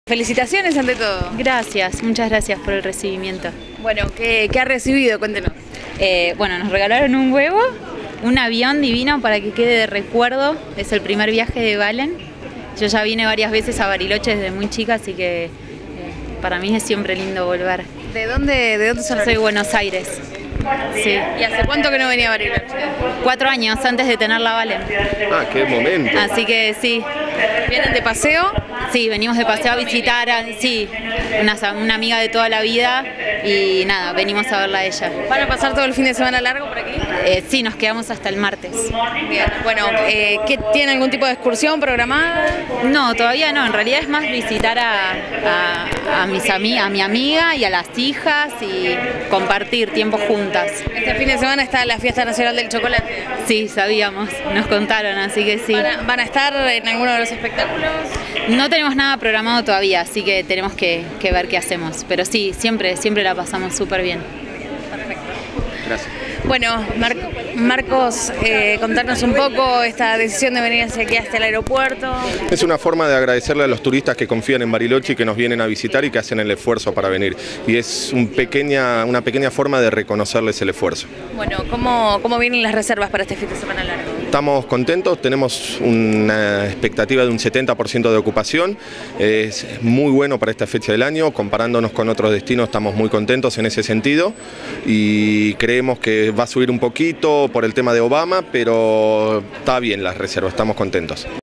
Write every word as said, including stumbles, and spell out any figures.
Felicitaciones ante todo. Gracias, muchas gracias por el recibimiento. Bueno, ¿qué, qué ha recibido? Cuéntenos. Eh, bueno, nos regalaron un huevo, un avión divino para que quede de recuerdo. Es el primer viaje de Valen. Yo ya vine varias veces a Bariloche desde muy chica, así que eh, para mí es siempre lindo volver. ¿De dónde, de dónde son? Yo soy de Buenos Aires. Sí. ¿Y hace cuánto que no venía a Bariloche? Cuatro años antes de tener la Valen. Ah, qué momento. Así que sí. ¿Vienen de paseo? Sí, venimos de paseo a visitar a sí, una, una amiga de toda la vida y nada, venimos a verla a ella. ¿Van a pasar todo el fin de semana largo por aquí? Eh, sí, nos quedamos hasta el martes. Bien, bueno, eh, ¿qué, ¿tiene algún tipo de excursión programada? No, todavía no, en realidad es más visitar a, a, a, mis ami a mi amiga y a las hijas y compartir tiempo juntas. Este fin de semana está la Fiesta Nacional del Chocolate. Sí, sabíamos, nos contaron, así que sí. ¿Van a, van a estar en alguno de los espectáculos? No tenemos nada programado todavía, así que tenemos que, que ver qué hacemos. Pero sí, siempre, siempre la pasamos súper bien. Perfecto. Gracias. Bueno, Mar Marcos, eh, contarnos un poco esta decisión de venir hacia aquí hasta el aeropuerto. Es una forma de agradecerle a los turistas que confían en Bariloche y que nos vienen a visitar y que hacen el esfuerzo para venir. Y es un pequeña, una pequeña forma de reconocerles el esfuerzo. Bueno, ¿cómo, cómo vienen las reservas para este fin de semana largo? Estamos contentos, tenemos una expectativa de un setenta por ciento de ocupación, es muy bueno para esta fecha del año, comparándonos con otros destinos estamos muy contentos en ese sentido y creemos que va a subir un poquito por el tema de Obama, pero está bien las reservas, estamos contentos.